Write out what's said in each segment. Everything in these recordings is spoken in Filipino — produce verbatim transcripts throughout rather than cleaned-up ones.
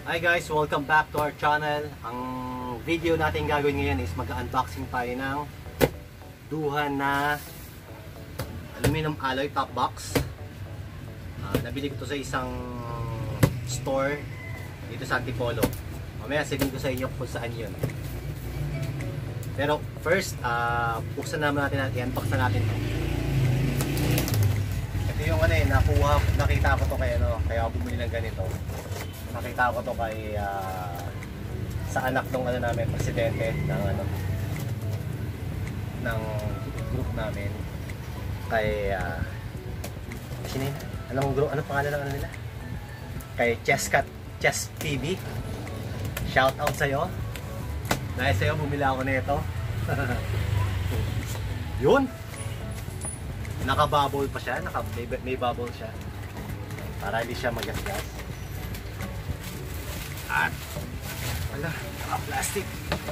Hi guys, welcome back to our channel. Ang video natin gagawin ngayon is mag-unboxing tayo ng Duhan na aluminum alloy top box. Uh, nabili ko to sa isang store dito sa Antipolo. Mamaya sabihin ko sa inyo kung saan yun. Pero first, uh, buksan naman natin natin, i-unbox na natin to. Ito yung ano eh, nakuha, nakita ko to kaya ano, kaya ako bumili ng ganito. Nakita ko to kay uh, sa anak ng ano namin, presidente ng ano ng group namin kay uh, sino yun? Anong group, anong pangalan ng ano nila? Kay Chesscat Chess T V. Shout out sa iyo. Dahil sa iyo bumili ako nito. Yun. Naka-bubble pa siya, naka may, may bubble siya. Para hindi siya magasgas. At wala, naka-plastic.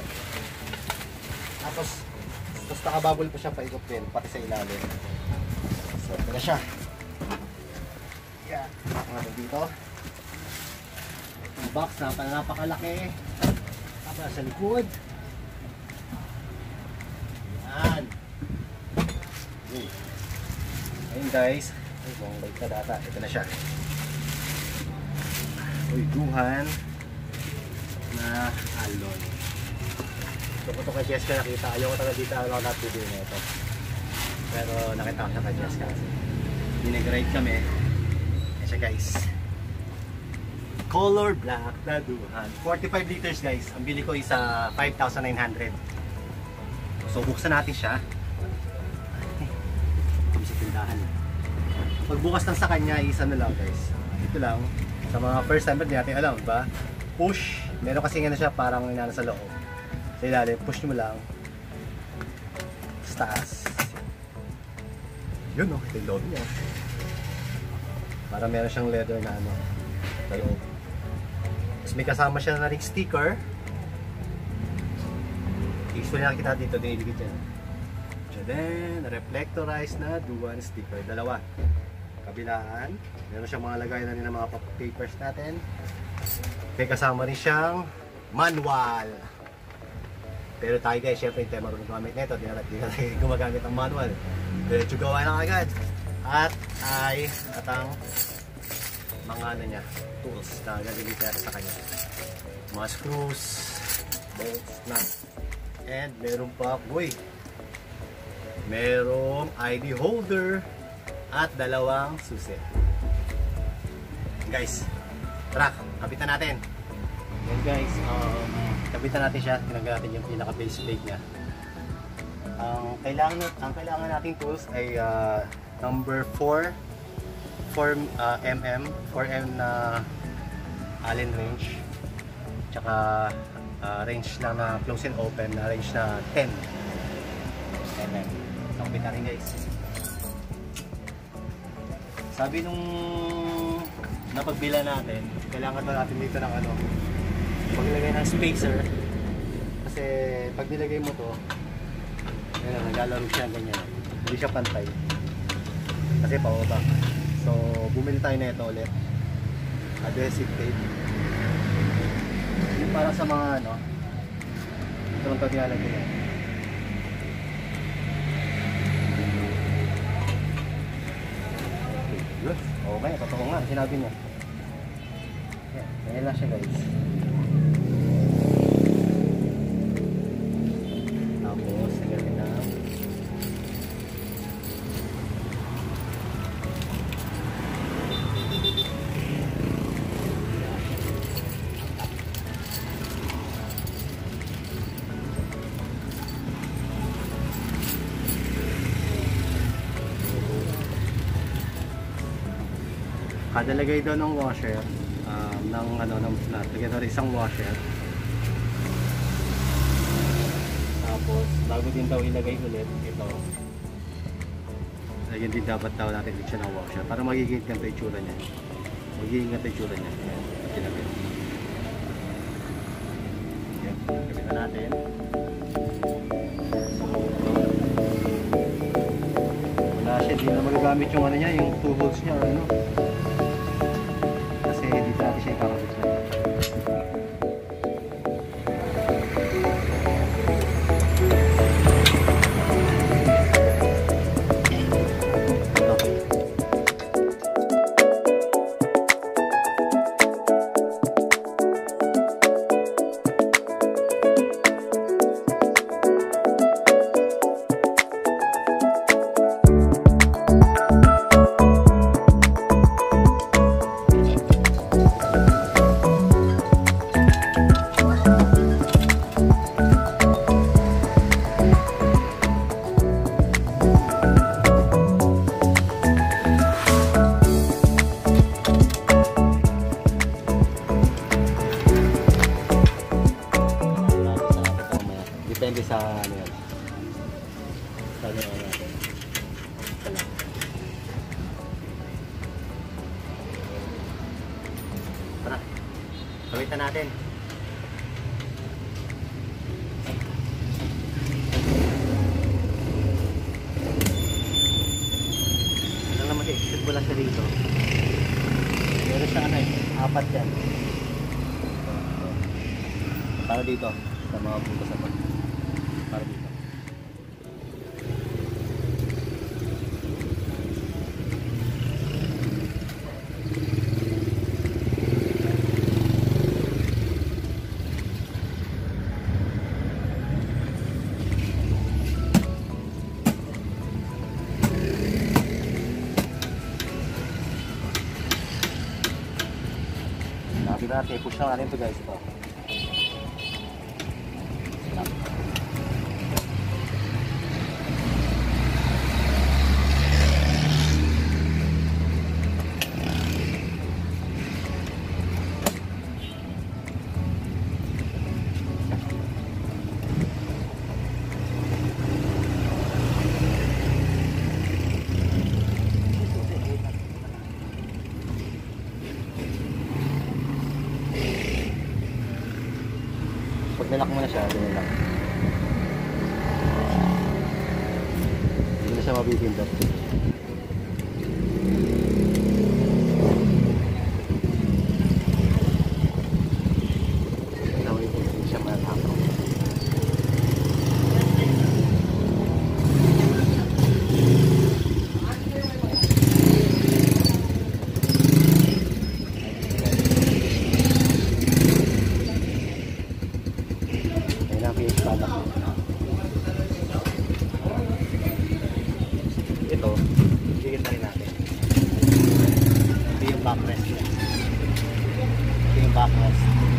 Tapos tapos naka-bubble pa siya paikot din, pati sa ilalim. So, ito na siya. Yan, yeah. Dito. Yung box na napakalaki. Tapos sa likod. Yan. Okay. Ayun guys. Ay, buong balik na data. Ito na siya. Uy, Duhan na alloy. Ito ko ito kay Jessica nakita. Ayaw ko talaga dito ako natin na ito. Pero nakita ko siya kay Jessica kasi binag-ride kami. Ayan siya guys. Color black na Duhan. forty-five liters guys. Ang bili ko is uh, five thousand nine hundred. So buksan natin siya. Kami sa tindahan. Pagbukas ng sa kanya is ano lang guys. Ito lang. Sa mga first timer din natin alam ba? Push. Meron kasi nga na siya parang inano sa loob. Sa ilalim, push mo lang. Sa taas. Yun o, oh, ito yung loob niya. Parang meron siyang leather na ano sa loob. Tapos may kasama siya na ring sticker. Usually nakikita dito, dinidikit yan. And then, reflectorized na Duhan sticker. Dalawa. Kabilaan. Meron siyang mga lagay na rin ng mga papers natin. May kasama rin siyang manual. Pero tayo guys, syempre hindi tayo marunong gumamit nito. Di na tayo gumagamit ng manual. Diretso gawa na agad. At ay at ang mga ano niya, tools na gagawin natin sa kanya. Mga screws, bolts, nuts. And meron pa, boy, merong I D holder at dalawang susi. Guys, tara, kapitan natin. Yan guys, um, kapitan natin siya. Tinanggal natin yung pinaka base plate niya. Ang kailangan, ang kailangan nating tools ay uh, number four millimeter, four millimeter na Allen wrench. Tsaka uh, wrench lang na close and open na wrench na ten millimeter. Kapitan rin guys. Sabi nung napagbila natin, kailangan ba natin dito ng ano, paglagay ng spacer. Kasi pag nilagay mo to, ayun, naglalaro siya ganyan. Hindi siya pantay. Kasi pababa. So, bumili tayo na ito ulit. Adhesive tape. Yung para sa mga ano, ito lang ito tinalagay yan. Okay, totoo nga, sinabi niya. Yan, ganyan lang siya guys. Tapos, nagawin na. Kada lagay daw ng washer, um, ng ano, ng flat, lagyan daw isang washer. Tapos, bago din daw ilagay ulit, ito. Lagyan din dapat daw natin dito siya ng washer para magiging ganito yung tsura niya. Magiging ganito yung tsura niya. Ayan, tinagin. Ayan, gawin na natin. Wala siya, di na magagamit yung ano niya, yung two holes niya or ano. Kasi dito natin siya ikakabit na. sa ano yan. Sa ano yan natin. Ito lang. Tara. Kawitan natin. Ano naman eh. Shoot mo lang siya dito. Meron siya ano eh. Apat yan. Para dito. Sa mga butas na to. Para dito. Sabi natin, push na natin ito guys. Ito. Pag nilak mo na siya, ganyan lang. Hindi na siya mabibindot. Nawin ko, hindi siya matapos. Ito, higit na rin natin. Ito yung backrest niya. Ito yung backrest.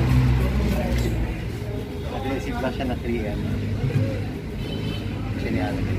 Aggressive lang siya na three M. Sinialagay.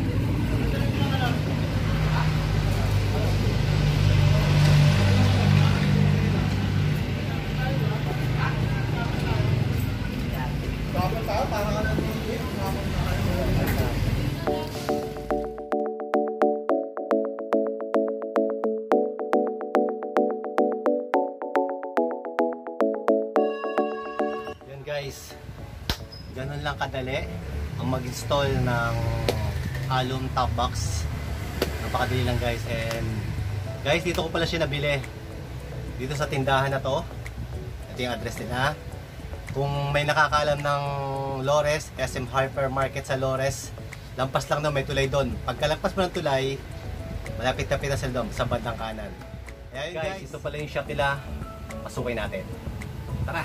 Guys, ganun lang kadali ang mag-install ng alum top box. Napakadali lang guys. And guys, dito ko pala siya nabili, dito sa tindahan na to. Ito yung address nila. Kung may nakakaalam ng Lores, S M Hypermarket sa Lores, lampas lang na may tulay doon. Pagkalagpas mo ng tulay, malapit na pina sa loob, sa bandang kanan. Ayan guys, guys, ito pala yung shop nila. Pasukin natin. Tara!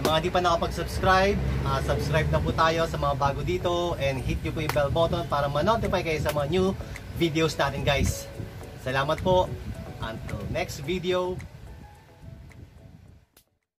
mga di pa nakapag-subscribe, uh, subscribe na po tayo sa mga bago dito and hit nyo po yung bell button para ma-notify kayo sa mga new videos natin guys. Salamat po. Until next video.